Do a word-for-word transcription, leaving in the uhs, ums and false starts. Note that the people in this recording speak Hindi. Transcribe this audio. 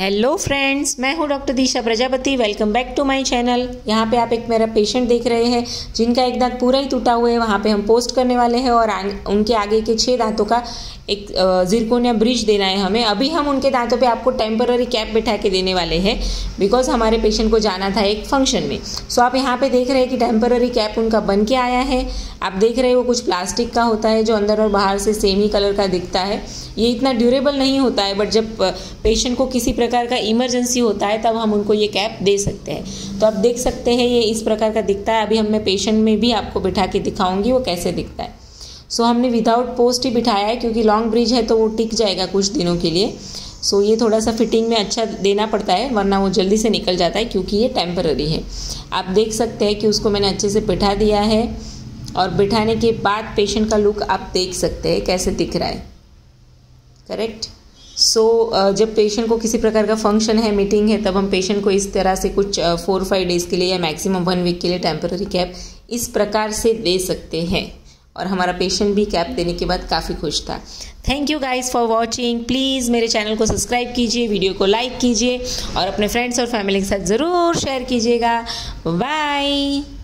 हेलो फ्रेंड्स, मैं हूं doctor Disha Prajapati. Welcome back to my channel. यहाँ पे आप एक मेरा पेशेंट देख रहे हैं जिनका एक दांत पूरा ही टूटा हुआ है। वहाँ पे हम पोस्ट करने वाले हैं और उनके आगे के छह दांतों का एक जिरकोनिया ब्रिज देना है हमें। अभी हम उनके दांतों पे आपको टेम्पररी कैप बैठा के देने वाले हैं बिकॉज हमारे पेशेंट को जाना था एक फंक्शन में। सो आप यहाँ पे देख रहे हैं कि टेम्पररी कैप उनका बन के आया है। आप देख रहे हैं वो कुछ प्लास्टिक का होता है जो अंदर और बाहर से सेम ही कलर का दिखता है। ये इतना ड्यूरेबल नहीं होता है, बट जब पेशेंट को किसी प्रकार का इमरजेंसी होता है तब हम उनको ये कैप दे सकते हैं। तो आप देख सकते हैं ये इस प्रकार का दिखता है। अभी हम मैं पेशेंट में भी आपको बिठा के दिखाऊंगी वो कैसे दिखता है। सो हमने विदाउट पोस्ट ही बिठाया है क्योंकि लॉन्ग ब्रिज है तो वो टिक जाएगा कुछ दिनों के लिए। सो ये थोड़ा सा फिटिंग में अच्छा देना पड़ता है वरना वो जल्दी से निकल जाता है क्योंकि ये टेम्पररी है। आप देख सकते हैं कि उसको मैंने अच्छे से बिठा दिया है और बिठाने के बाद पेशेंट का लुक आप देख सकते हैं कैसे दिख रहा है। करेक्ट। सो so, जब पेशेंट को किसी प्रकार का फंक्शन है, मीटिंग है, तब हम पेशेंट को इस तरह से कुछ फोर फाइव डेज़ के लिए या मैक्सिमम वन वीक के लिए टेम्पररी कैप इस प्रकार से दे सकते हैं। और हमारा पेशेंट भी कैप देने के बाद काफ़ी खुश था। Thank you guys for watching. Please मेरे चैनल को सब्सक्राइब कीजिए, वीडियो को लाइक कीजिए और अपने फ्रेंड्स और फैमिली के साथ ज़रूर शेयर कीजिएगा। बाय।